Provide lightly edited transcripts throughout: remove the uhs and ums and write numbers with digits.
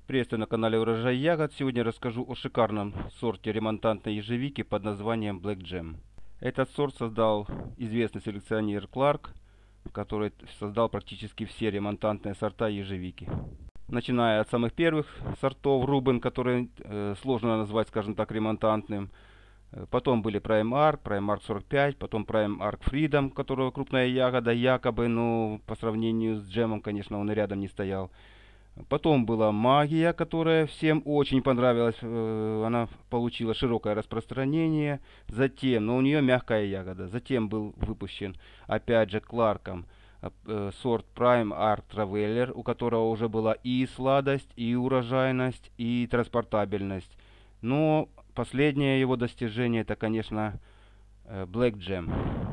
Приветствую на канале Урожай Ягод. Сегодня расскажу о шикарном сорте ремонтантной ежевики под названием Black Gem. Этот сорт создал известный селекционер Кларк, который создал практически все ремонтантные сорта ежевики. Начиная от самых первых сортов Рубен, которые сложно назвать, скажем так, ремонтантным. Потом были Prime Arc 45, потом Prime Arc Freedom, у которого крупная ягода, якобы, но по сравнению с джемом, конечно, он и рядом не стоял. Потом была магия, которая всем очень понравилась, она получила широкое распространение. Затем, но у нее мягкая ягода. Затем был выпущен, опять же, Кларком сорт Prime Arc Traveler, у которого уже была и сладость, и урожайность, и транспортабельность. Но последнее его достижение, это, конечно, Black Gem.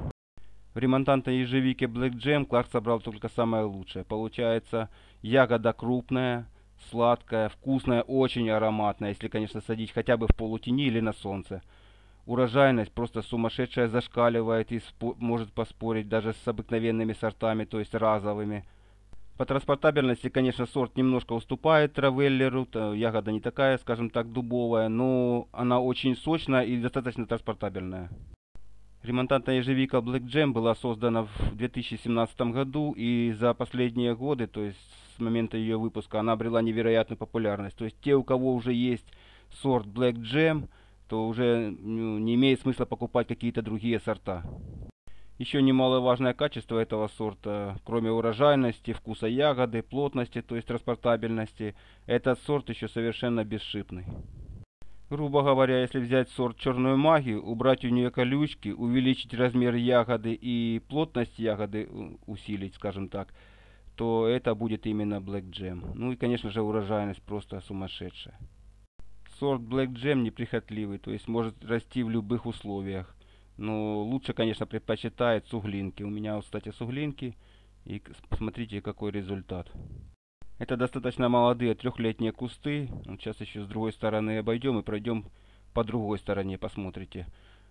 В ремонтантной ежевике Black Gem Кларк собрал только самое лучшее. Получается, ягода крупная, сладкая, вкусная, очень ароматная, если, конечно, садить хотя бы в полутени или на солнце. Урожайность просто сумасшедшая, зашкаливает и может поспорить даже с обыкновенными сортами, то есть разовыми. По транспортабельности, конечно, сорт немножко уступает Травеллеру, ягода не такая, скажем так, дубовая, но она очень сочная и достаточно транспортабельная. Ремонтантная ежевика Black Gem была создана в 2017 году, и за последние годы, то есть с момента ее выпуска, она обрела невероятную популярность. То есть те, у кого уже есть сорт Black Gem, то уже не имеет смысла покупать какие-то другие сорта. Еще немаловажное качество этого сорта, кроме урожайности, вкуса ягоды, плотности, то есть транспортабельности, этот сорт еще совершенно бесшипный. Грубо говоря, если взять сорт черную магию, убрать у нее колючки, увеличить размер ягоды и плотность ягоды усилить, скажем так, то это будет именно Black Gem. Ну и, конечно же, урожайность просто сумасшедшая. Сорт Black Gem неприхотливый, то есть может расти в любых условиях. Но лучше, конечно, предпочитает суглинки. У меня, кстати, суглинки. И посмотрите, какой результат. Это достаточно молодые трехлетние кусты. Вот сейчас еще с другой стороны обойдем и пройдем по другой стороне, посмотрите.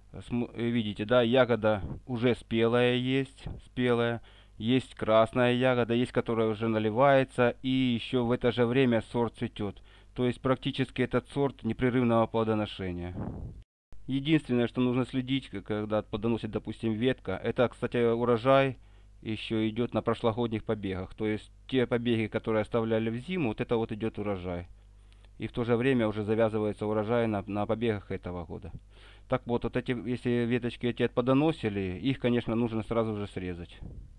Видите, да, ягода уже спелая есть, спелая. Есть красная ягода, есть которая уже наливается. И еще в это же время сорт цветет. То есть практически этот сорт непрерывного плодоношения. Единственное, что нужно следить, когда плодоносит, допустим, ветка, это, кстати, урожай еще идет на прошлогодних побегах. То есть те побеги, которые оставляли в зиму, вот это вот идет урожай. И в то же время уже завязывается урожай на побегах этого года. Так вот, вот эти, если веточки эти отплодоносили, их, конечно, нужно сразу же срезать.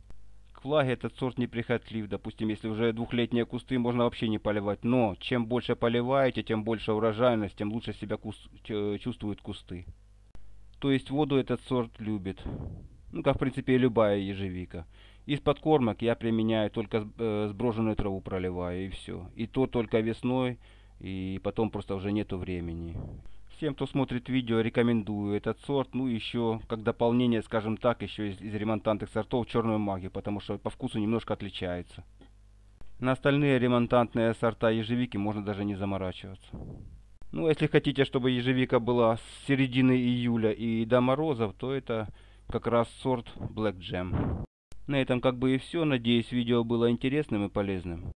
К влаге этот сорт неприхотлив. Допустим, если уже двухлетние кусты, можно вообще не поливать. Но чем больше поливаете, тем больше урожайность, тем лучше себя чувствуют кусты. То есть воду этот сорт любит. Ну, как в принципе и любая ежевика. Из подкормок я применяю только сброженную траву проливаю и все. И то только весной, и потом просто уже нету времени. Всем, кто смотрит видео, рекомендую этот сорт. Ну, еще как дополнение, скажем так, еще из ремонтантных сортов черную магию, потому что по вкусу немножко отличается. На остальные ремонтантные сорта ежевики можно даже не заморачиваться. Ну, если хотите, чтобы ежевика была с середины июля и до морозов, то это как раз сорт Black Gem. На этом как бы и все. Надеюсь, видео было интересным и полезным.